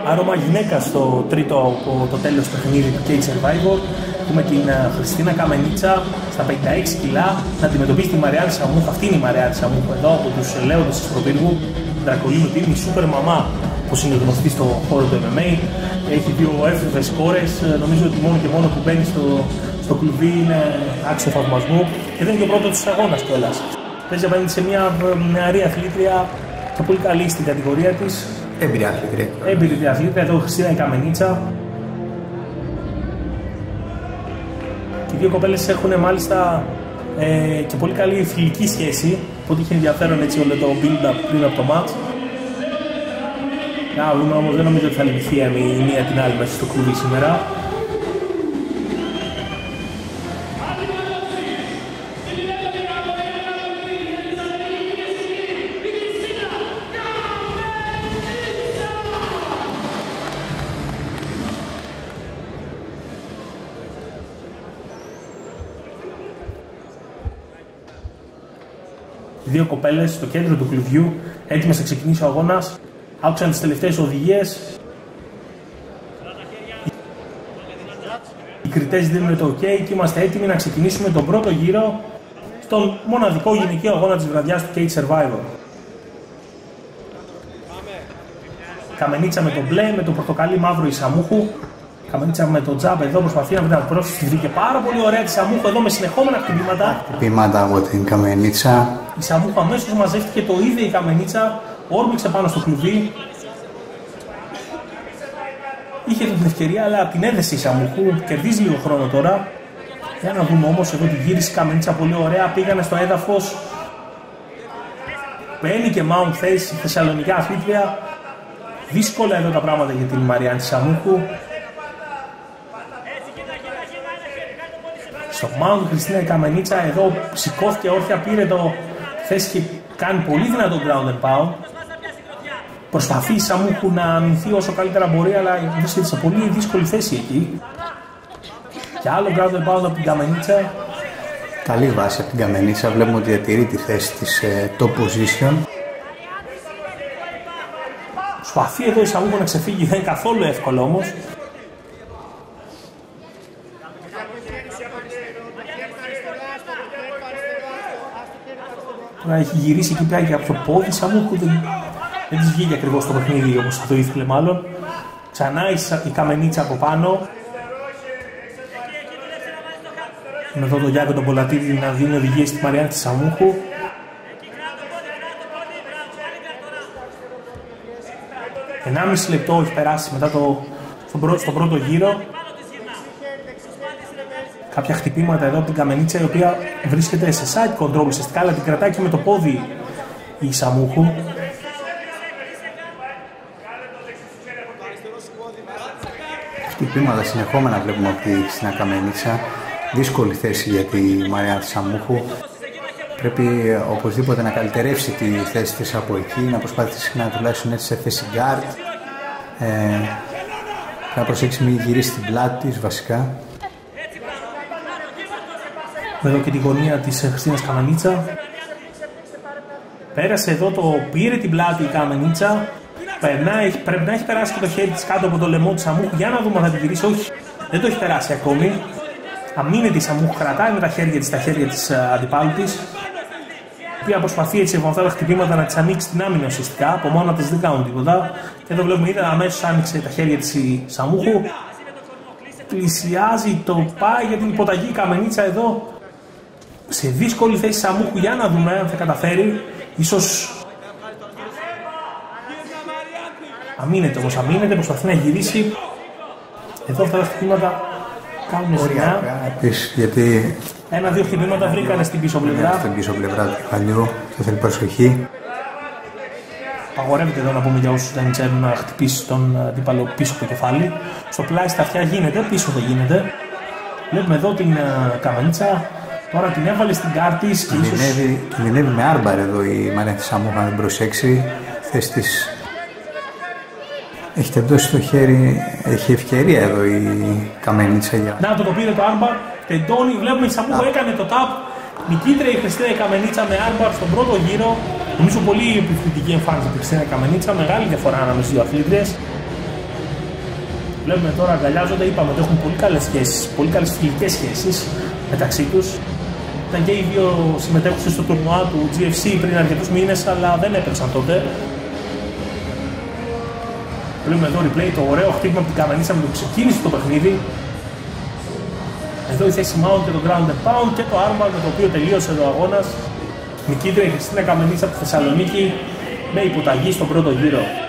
άρωμα γυναίκα στο τρίτο από το τέλος παιχνίδι του Cage Survivor. Έχουμε την Χριστίνα Καμενίτσα στα 56 κιλά να αντιμετωπίσει τη Μαριάννη Σαμούχου. Αυτή είναι η Μαριάννη Σαμούχου εδώ από τους Λέοντες της Προπύργου. Δρακολίνου Team, η Super Mama, όπως είναι γνωστή στο χώρο του MMA. Έχει 2 εύθυβες κόρες. Νομίζω ότι μόνο και μόνο που μπαίνει στο κλουβί είναι άξιο θαυμασμού. Και δεν είναι και ο πρώτος της αγώνας κιόλας. Παίζει απέναντι σε μια νεαρή αθλήτρια και πολύ καλή στην κατηγορία της. Έμπειρη αθλήτρια, εδώ η Χριστίνα η Καμενίτσα. Και οι δύο κοπέλες έχουν μάλιστα και πολύ καλή φιλική σχέση. Οπότε είχε ενδιαφέρον έτσι όλο το build-up πριν από το match. Να δούμε όμως, δεν νομίζω ότι θα λυπηθεί η μία την άλλη μέσα στο κλουβί σήμερα. Οι δύο κοπέλες στο κέντρο του κλουβιού, έτοιμες να ξεκινήσει ο αγώνας, άκουσαν τις τελευταίες οδηγίες. Οι κριτές δίνουν το OK και είμαστε έτοιμοι να ξεκινήσουμε τον πρώτο γύρο στον μοναδικό γυναικείο αγώνα της βραδιάς του Cage Survivor. Καμενίτσα με το μπλε, με το πορτοκαλί μαύρο η Σαμούχου. Καμενίτσα με το τζάμπ εδώ προσπαθεί να βρει ένα πρόσφυγη. Τη βρήκε πάρα πολύ ωραία τη Σαμούχου εδώ με συνεχόμενα χτυπήματα. Χτυπήματα από την Καμενίτσα. Η Σαμούχου αμέσως μαζεύτηκε, το είδε η Καμενίτσα, όρμηξε πάνω στο κλουβί. Είχε την ευκαιρία, αλλά την έδεσε η Σαμούχου. Κερδίζει λίγο χρόνο τώρα. Για να δούμε όμως εδώ τη γύρισε η Καμενίτσα πολύ ωραία. Πήγανε στο έδαφος. Μπαίνει και mount θέση η θεσσαλονικά αθλήτρια. Δύσκολα εδώ τα πράγματα για την Μαριάννη Σαμούχου. Στο mount η Χριστίνα η Καμενίτσα εδώ σηκώθηκε όρθια, πήρε το θέση και κάνει πολύ δυνατό ground and pound. Προσπαθεί η Σαμούχου να αμυνθεί όσο καλύτερα μπορεί, αλλά βρίσκεται σε πολύ δύσκολη θέση εκεί. Και άλλο ground and pound από την Καμενίτσα. Καλή βάση από την Καμενίτσα, βλέπουμε ότι διατηρεί τη θέση της top position. Προσπαθεί εδώ η Σαμούχου να ξεφύγει, δεν είναι καθόλου εύκολο όμως. Τώρα έχει γυρίσει εκεί πέρα και από το πόδι Σαμούχου, δεν της βγήκε ακριβώς το παιχνίδι όπως θα το ήθελε μάλλον. Ξανά η Καμενίτσα από πάνω. Είναι εδώ το Γιάκο τον Πολατίδη να δίνει οδηγίες στη Μαριάννη τη Σαμούχου. Ενάμιση λεπτό έχει περάσει μετά στον πρώτο γύρο. Κάποια χτυπήματα εδώ από την Καμενίτσα, η οποία βρίσκεται σε side control ουσιαστικά, αλλά την κρατάει και με το πόδι η Σαμούχου. Χτυπήματα συνεχόμενα βλέπουμε από τη Χριστίνα Καμενίτσα. Δύσκολη θέση για τη Μαριάννη Σαμούχου. Πρέπει οπωσδήποτε να καλυτερεύσει τη θέση της από εκεί, να προσπαθήσει να τουλάχιστον έτσι σε θέση guard. Να προσέξει μην γυρίσει την πλάτη της βασικά. Εδώ και τη γωνία της Χριστίνας Καμενίτσα. Πέρασε εδώ, πήρε την πλάτη η Καμενίτσα. Πρέπει να έχει περάσει και το χέρι της κάτω από το λαιμό της Σαμούχου. Για να δούμε αν θα την γυρίσει. Όχι, δεν το έχει περάσει ακόμη. Αμήνεται η Σαμούχου, κρατάει με τα χέρια της αντιπάλου της. Η οποία προσπαθεί έτσι με αυτά τα χτυπήματα να της ανοίξει την άμυνα ουσιαστικά. Από μόνα της δεν κάνουν τίποτα. Και εδώ βλέπουμε είδα αμέσως άνοιξε τα χέρια της η Σαμούχου. Πλησιάζει, το πάει για την υποταγή η Καμενίτσα εδώ. Σε δύσκολη θέση Σαμούχου, για να δούμε αν θα καταφέρει. Ίσως αμήνεται όμως, προσπαθεί να γυρίσει. Εδώ αυτά τα χτυπήματα κάνουν ζημιά. Γιατί ένα-δύο χτυπήματα βρήκανε στην πίσω πλευρά. Στην πίσω πλευρά του κεφαλιού, το θέλει προσοχή. Απαγορεύεται εδώ να πούμε για όσους δεν ξέρουν να χτυπήσει τον αντίπαλο πίσω από το κεφάλι. Στο πλάι στα αυτιά γίνεται, πίσω δεν γίνεται. Βλέπουμε εδώ την Καμενίτσα. Τώρα την έβαλε στην κάρτη της και κινδυνεύει με άρμπαρ εδώ η Μαριάννη Σαμούχου, αν δεν προσέξει. Θέση της έχει τεντώσει το χέρι, έχει ευκαιρία εδώ η Καμενίτσα για... Να το πήρε το άρμπαρ, τεντώνει, βλέπουμε η Σαμούχου έκανε το tap. Νικήτρια η Χριστίνα Καμενίτσα με άρμπαρ στον πρώτο γύρο. Νομίζω πολύ επιθετική εμφάνιση τη Χριστίνα Καμενίτσα, μεγάλη διαφορά ανάμεσα στις δύο αθλήτριες. Βλέπουμε τώρα αγκαλιάζονται, είπαμε ότι έχουν πολύ καλές σχέσεις, πολύ καλές φιλικές σχέσεις μεταξύ τους. Ήταν και οι δύο συμμετέχουσες στο τουρνουά του GFC πριν αρκετούς μήνες, αλλά δεν έπαιξαν τότε. Βλέπουμε εδώ replay, το ωραίο χτύπημα από την Καμενίτσα με το που ξεκίνησε το παιχνίδι. Εδώ η θέση mount και το ground and pound και το armbar με το οποίο τελείωσε ο αγώνας. Νικήτρια η Χριστίνα Καμενίτσα από τη Θεσσαλονίκη με υποταγή στον πρώτο γύρο.